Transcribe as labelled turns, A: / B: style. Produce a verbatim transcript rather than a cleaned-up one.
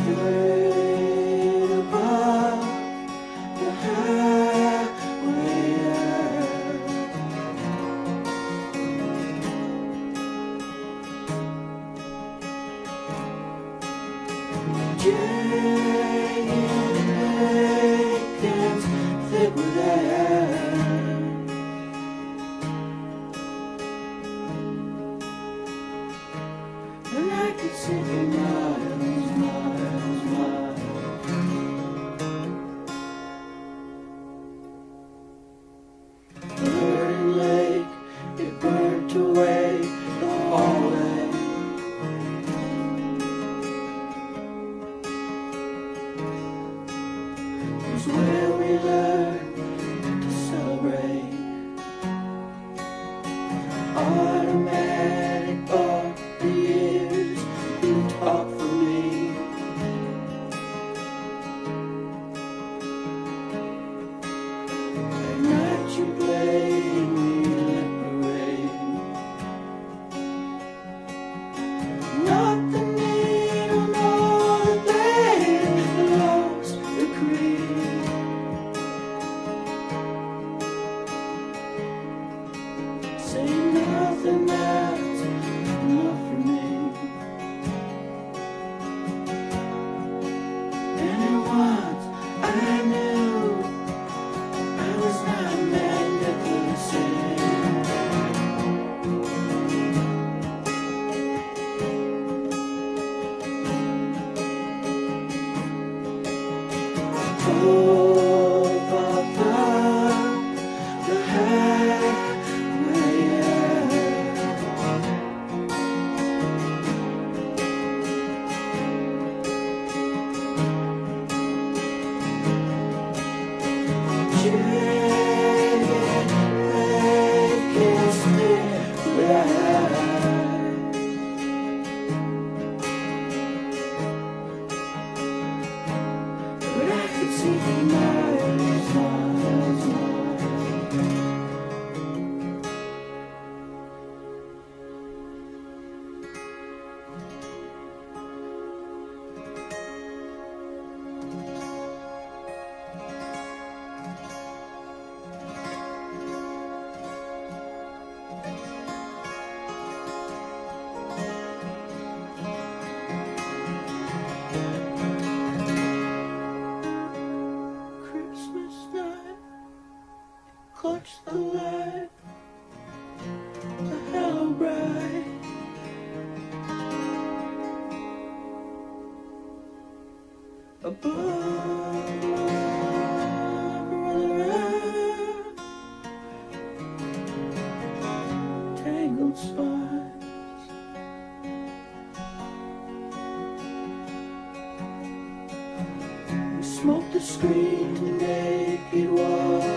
A: straight above the highway. Jenkins thick with air, and I could see you miles, miles, miles. The burning lake, it burnt away the hallway. It was where we learned to celebrate. Automatic bar, the years you talk for me. At night you played me liberate. Not the needle nor the blade, the lost the creed. Say nothing that's enough for me. And at once I knew I was not magnificent. Oh, Papa, the highway. But I could see the miles, miles, miles. Christmas night, clutch the light, the hello bright. Above my brother, tangled spines. We smoked the screen to make it wild.